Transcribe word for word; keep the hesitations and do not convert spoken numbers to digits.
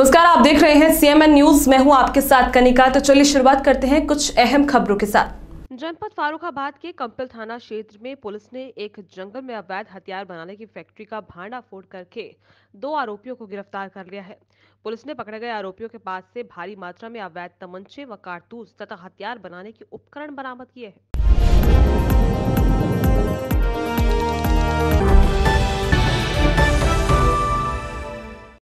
नमस्कार, आप देख रहे हैं सीएमएन न्यूज। मैं हूं आपके साथ कनिका। तो चलिए शुरुआत करते हैं कुछ अहम खबरों के साथ। जनपद फारुखाबाद के कंपल थाना क्षेत्र में पुलिस ने एक जंगल में अवैध हथियार बनाने की फैक्ट्री का भांडाफोड़ करके दो आरोपियों को गिरफ्तार कर लिया है। पुलिस ने पकड़े गए आरोपियों के पास से भारी मात्रा में अवैध तमंचे व कारतूस तथा हथियार बनाने के उपकरण बरामद किए हैं।